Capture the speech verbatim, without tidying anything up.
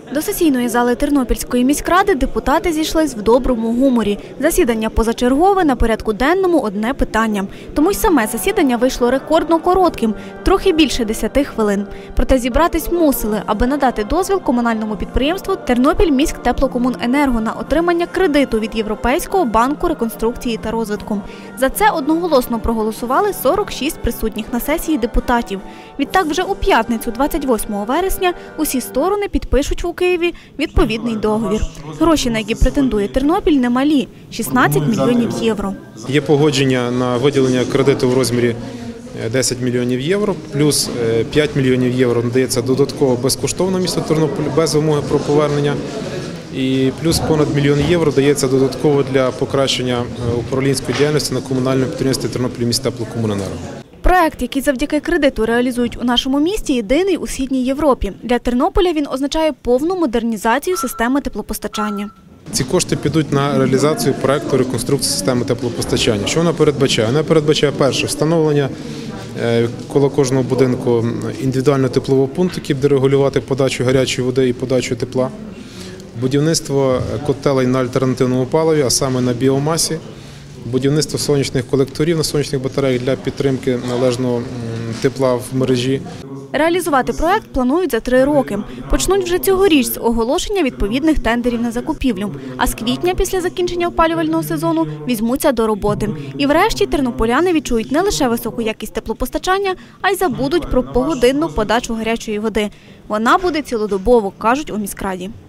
До сесійної зали Тернопільської міськради депутати зійшлись в доброму гуморі. Засідання позачергове, на порядку денному одне питання. Тому й саме засідання вийшло рекордно коротким – трохи більше десяти хвилин. Проте зібратись мусили, аби надати дозвіл комунальному підприємству «Тернопільміськтеплокомуненерго» на отримання кредиту від Європейського банку реконструкції та розвитку. За це одноголосно проголосували сорок шість присутніх на сесії депутатів. Відтак вже у п'ятницю, двадцять восьмого вересня, усі сторони підпишуть у Києві відповідний договір. Гроші, на які претендує Тернопіль, немалі – шістнадцять мільйонів євро. Є погодження на виділення кредиту в розмірі десять мільйонів євро, плюс п'ять мільйонів євро надається додатково безкоштовно місту Тернопіль без вимоги про повернення. І плюс понад мільйон євро дається додатково для покращення управлінської діяльності на комунальному підприємстві «Тернопільміськтеплокомуненерго». Проект, який завдяки кредиту реалізують у нашому місті, єдиний у Східній Європі. Для Тернополя він означає повну модернізацію системи теплопостачання. Ці кошти підуть на реалізацію проекту реконструкції системи теплопостачання. Що вона передбачає? Вона передбачає, перше, встановлення коло кожного будинку індивідуального теплового пункту, який буде регулювати подачу гарячої води і подачу тепла, будівництво котелень на альтернативному паливі, а саме на біомасі, будівництво сонячних колекторів на сонячних батареях для підтримки належного тепла в мережі. Реалізувати проект планують за три роки. Почнуть вже цьогоріч з оголошення відповідних тендерів на закупівлю. А з квітня, після закінчення опалювального сезону, візьмуться до роботи. І врешті тернополяни відчують не лише високу якість теплопостачання, а й забудуть про погодинну подачу гарячої води. Вона буде цілодобово, кажуть у міськраді.